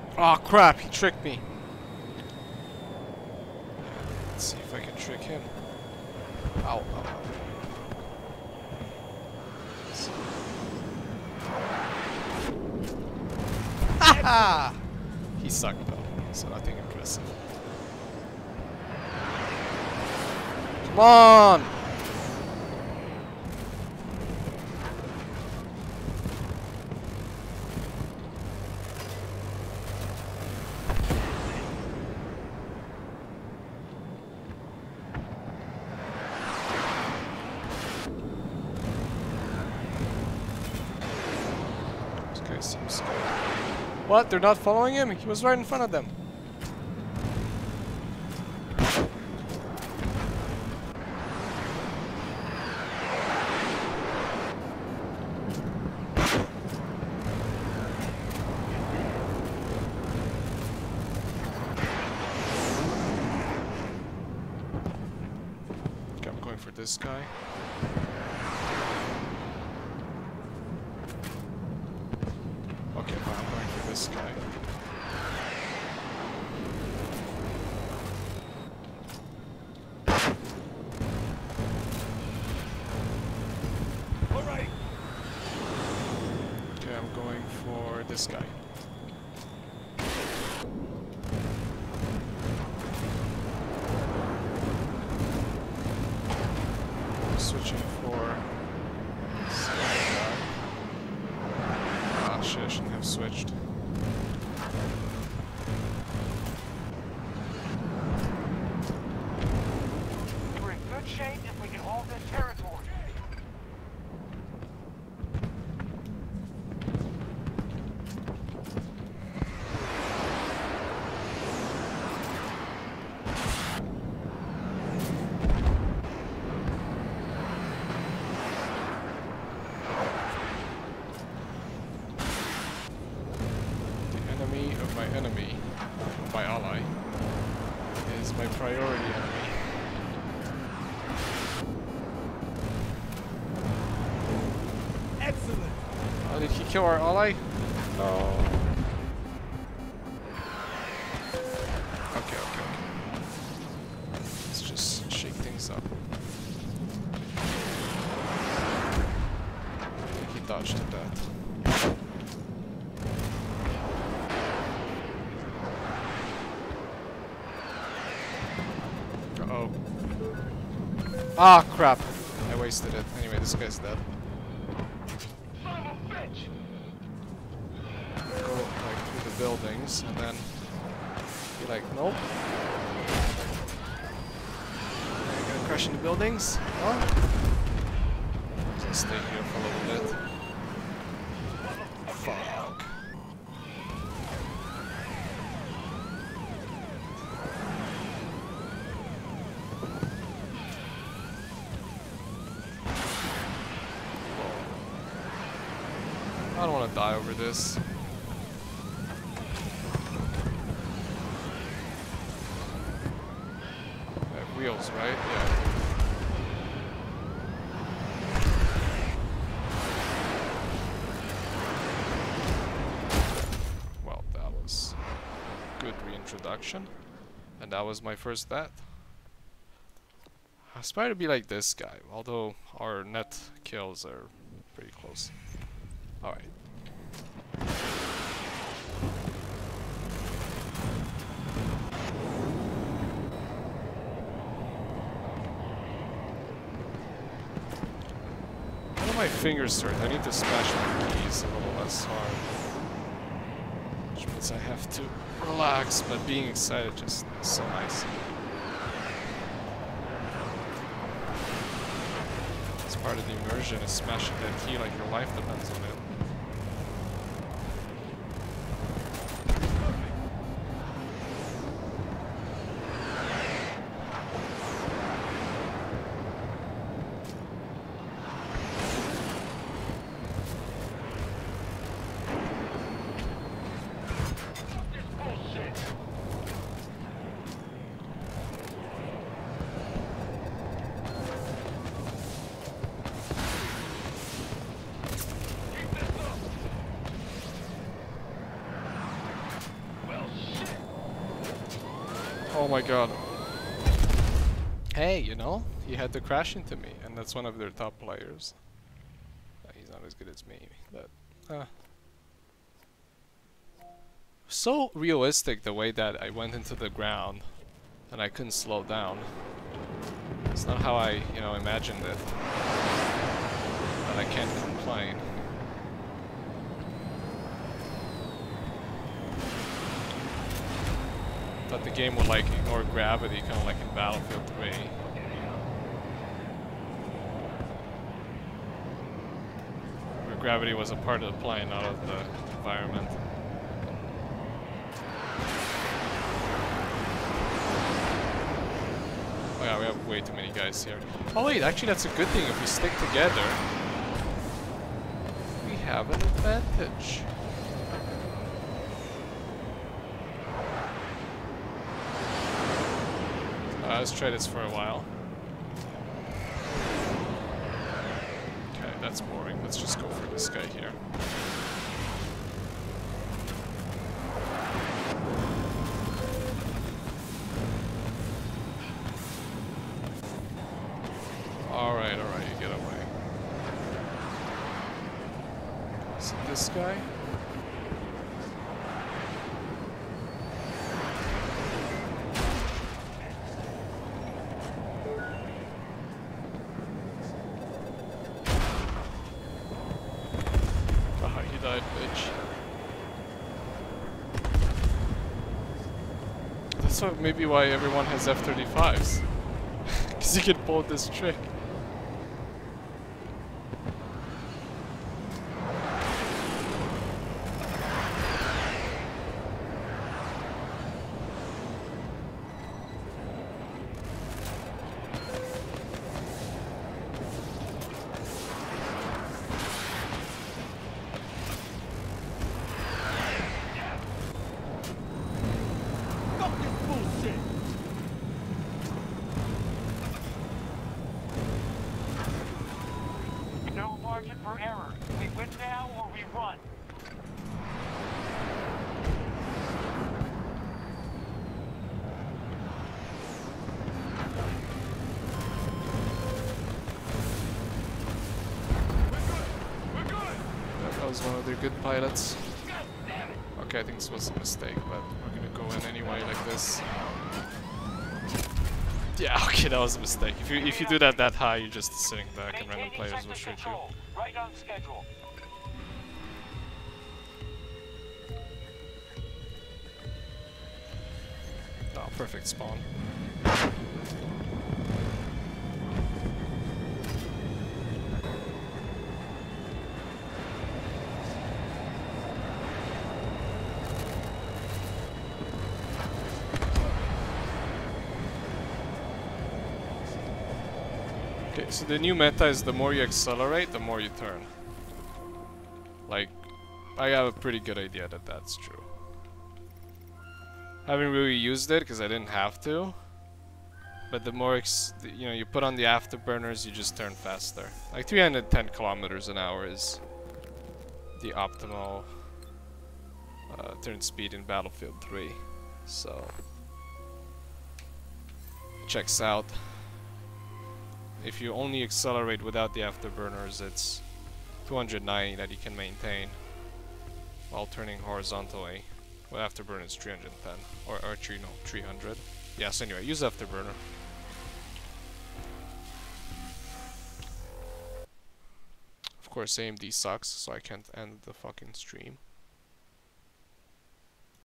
Oh crap, he tricked me. Let's see if I can trick him. Ow, ow, ow. Haha! He sucked though, so nothing impressive. Come on! This guy seems scared. What? They're not following him? He was right in front of them. Okay, I'm going for this guy. Okay, fine, I'm going for this guy. Alright. Okay, I'm going for this guy. I'm switching for this guy. Ah, shit, I shouldn't have switched. We're in good shape if we can hold this territory. My enemy, my ally, is my priority enemy. Excellent. Oh, did he kill our ally? No. Okay, okay, okay. Let's just shake things up. He dodged at that. Uh-oh. Ah, crap. I wasted it. Anyway, this guy's dead. Son of a bitch. Go, like, through the buildings, and then be like, nope. I'm gonna crash into buildings. Oh. Just stay here for a little bit. Fuck. I don't want to die over this. I have wheels, right? Yeah. Well, that was good reintroduction. And that was my first death. I aspire to be like this guy, although our net kills are pretty close. Alright. Why do my fingers hurt? I need to smash my keys a little less hard. Which means I have to relax, but being excited just is so nice. It's part of the immersion is smashing that key like your life depends on it. Oh my god. Hey, you know, he had to crash into me, and that's one of their top players. He's not as good as me, but so realistic the way that I went into the ground and I couldn't slow down. It's not how I, you know, imagined it. But I can't complain. Thought the game would like ignore gravity, kind of like in Battlefield 3. Where gravity was a part of the plane, not of the environment. Oh yeah, we have way too many guys here. Oh wait, actually that's a good thing. If we stick together, we have an advantage. Let's try this for a while. Okay, that's boring. Let's just go for this guy here. Alright, you get away. Is it this guy? That's maybe why everyone has F-35s. Because you can pull this trick. For error. We win now or we run. We're good. That was one of their good pilots. Okay, I think this was a mistake, but we're gonna go in anyway like this. Yeah, okay, that was a mistake. If you do that high, you're just sitting back and random players will shoot you. Right on schedule. Oh, perfect spawn. Okay, so the new meta is the more you accelerate, the more you turn. Like, I have a pretty good idea that that's true. Haven't really used it because I didn't have to. But the more you know, you put on the afterburners, you just turn faster. Like 310 kilometers an hour is the optimal turn speed in Battlefield 3. So, checks out. If you only accelerate without the afterburners, it's 290 that you can maintain while turning horizontally. Well, afterburner is 310, or archery, no, 300. Yes, anyway, use afterburner. Of course, AMD sucks, so I can't end the fucking stream.